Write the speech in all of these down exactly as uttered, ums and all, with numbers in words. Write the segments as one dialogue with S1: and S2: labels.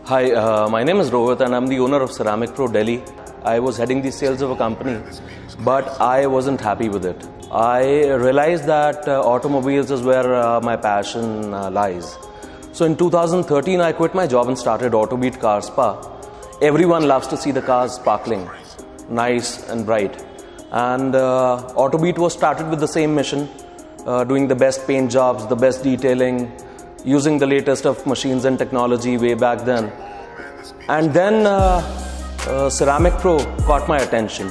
S1: Hi, uh, my name is Rohit and I'm the owner of Ceramic Pro Delhi. I was heading the sales of a company, but I wasn't happy with it. I realized that uh, automobiles is where uh, my passion uh, lies. So in two thousand thirteen, I quit my job and started Autobeat Car Spa. Everyone loves to see the cars sparkling, nice and bright. And uh, Autobeat was started with the same mission, uh, doing the best paint jobs, the best detailing, using the latest of machines and technology way back then. And then uh, uh, Ceramic Pro caught my attention.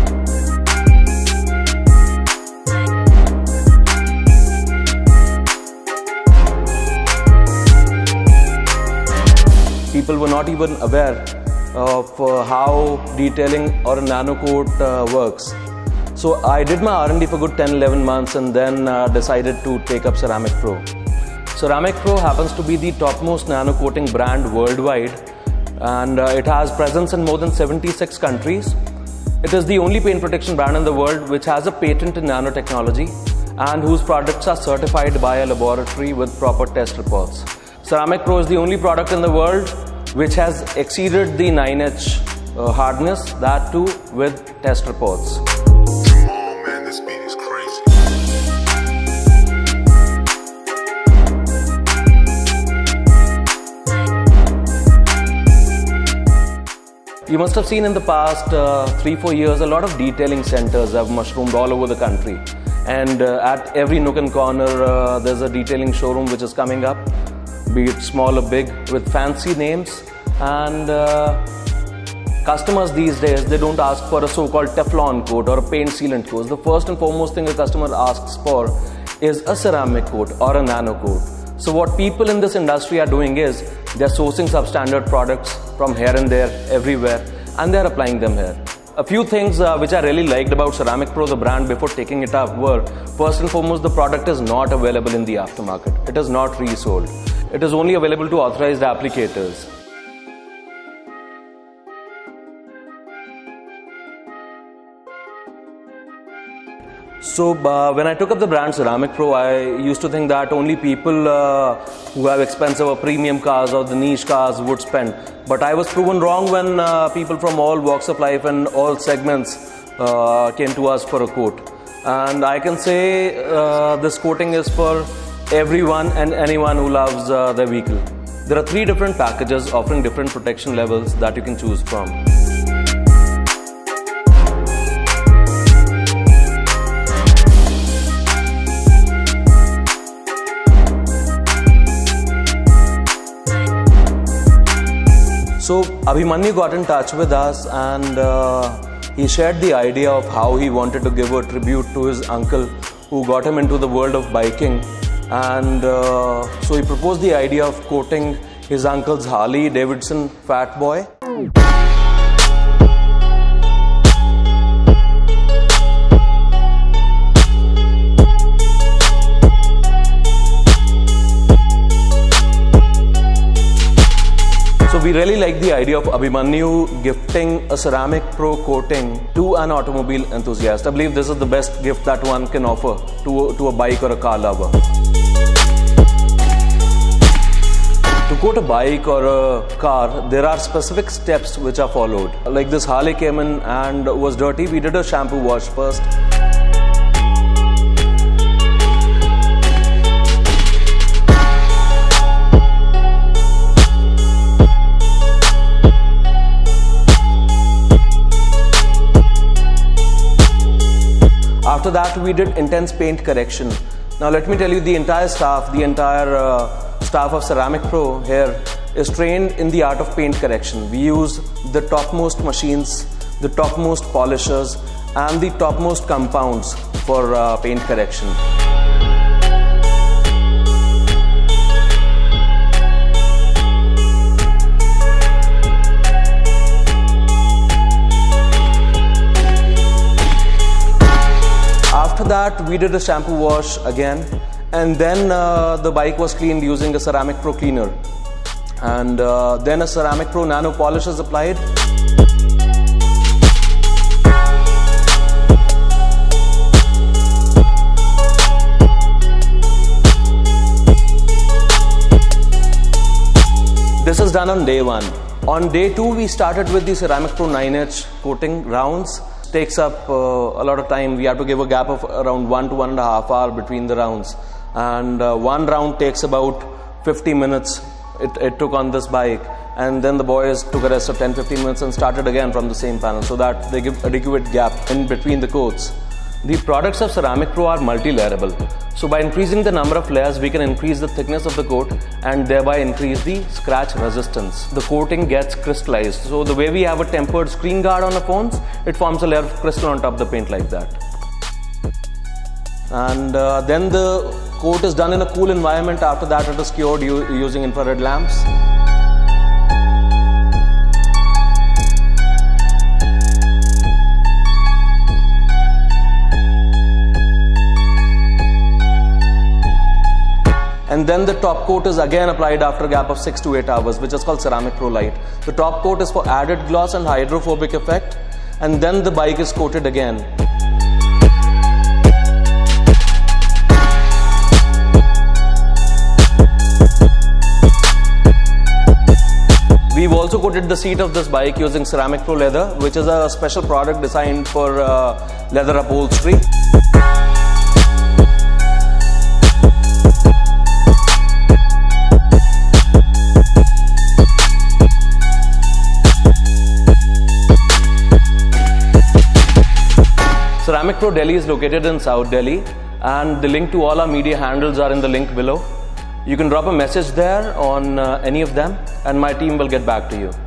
S1: People were not even aware of uh, how detailing or a nano coat uh, works. So I did my R and D for good ten eleven months and then uh, decided to take up Ceramic Pro. Ceramic Pro happens to be the topmost nano coating brand worldwide, and uh, it has presence in more than seventy-six countries. It is the only paint protection brand in the world which has a patent in nanotechnology and whose products are certified by a laboratory with proper test reports. Ceramic Pro is the only product in the world which has exceeded the nine H uh, hardness, that too with test reports. You must have seen in the past uh, three, four years, a lot of detailing centers have mushroomed all over the country. And uh, at every nook and corner, uh, there's a detailing showroom which is coming up, be it small or big, with fancy names. And uh, customers these days, they don't ask for a so-called Teflon coat or a paint sealant coat. The first and foremost thing a customer asks for is a ceramic coat or a nano coat. So what people in this industry are doing is, they're sourcing substandard products from here and there, everywhere, and they're applying them here. A few things uh, which I really liked about Ceramic Pro, the brand, before taking it up were, first and foremost, the product is not available in the aftermarket. It is not resold. It is only available to authorized applicators. So uh, when I took up the brand Ceramic Pro, I used to think that only people uh, who have expensive or premium cars or the niche cars would spend. But I was proven wrong when uh, people from all walks of life and all segments uh, came to us for a coat. And I can say uh, this coating is for everyone and anyone who loves uh, their vehicle. There are three different packages offering different protection levels that you can choose from. So Abhimanyu got in touch with us and uh, he shared the idea of how he wanted to give a tribute to his uncle who got him into the world of biking. And uh, so he proposed the idea of coating his uncle's Harley Davidson Fatboy. So we really like the idea of Abhimanyu gifting a Ceramic Pro coating to an automobile enthusiast. I believe this is the best gift that one can offer to, to a bike or a car lover. To coat a bike or a car, there are specific steps which are followed. Like this Harley came in and was dirty, we did a shampoo wash first. After that, we did intense paint correction. Now let me tell you, the entire staff, the entire uh, staff of Ceramic Pro here is trained in the art of paint correction. We use the topmost machines, the topmost polishers, and the topmost compounds for uh, paint correction. After that, we did a shampoo wash again, and then uh, the bike was cleaned using a Ceramic Pro cleaner. And uh, then a Ceramic Pro nano polish is applied. This is done on day one. On day two, we started with the Ceramic Pro nine H coating rounds. Takes up uh, a lot of time. We have to give a gap of around one to one and a half hour between the rounds. And uh, one round takes about fifty minutes. It, it took on this bike. And then the boys took a rest of ten to fifteen minutes and started again from the same panel so that they give adequate gap in between the coats. The products of Ceramic Pro are multi-layerable. So by increasing the number of layers, we can increase the thickness of the coat and thereby increase the scratch resistance. The coating gets crystallized. So the way we have a tempered screen guard on the phones, it forms a layer of crystal on top of the paint like that. And uh, then the coat is done in a cool environment. After that, it is cured using infrared lamps. And then the top coat is again applied after a gap of six to eight hours, which is called Ceramic Pro Light. The top coat is for added gloss and hydrophobic effect, and then the bike is coated again. We've also coated the seat of this bike using Ceramic Pro Leather, which is a special product designed for uh, leather upholstery. Ceramic Pro Delhi is located in South Delhi, and the link to all our media handles are in the link below. You can drop a message there on uh, any of them, and my team will get back to you.